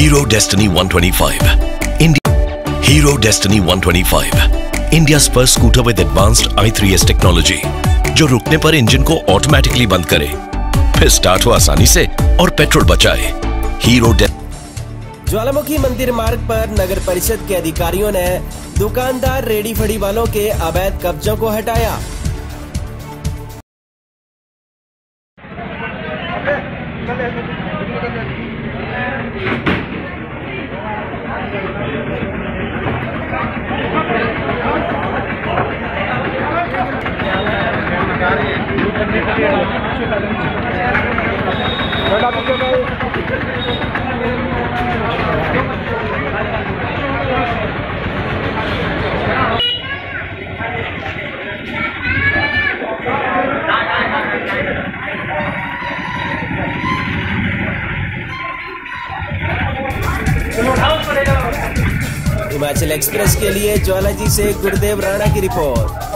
Hero Destiny 125. Hero Destiny 125. India's first scooter with advanced i3S technology, जो रुकने पर engine को ऑटोमेटिकली बंद करे, फिर स्टार्ट हो आसानी से और पेट्रोल बचाए। हीरो ज्वालामुखी मंदिर मार्ग पर नगर परिषद के अधिकारियों ने दुकानदार रेडी फड़ी वालों के अवैध कब्जों को हटाया। हिमाचल एक्सप्रेस के लिए ज्वालाजी से गुरुदेव राणा की रिपोर्ट।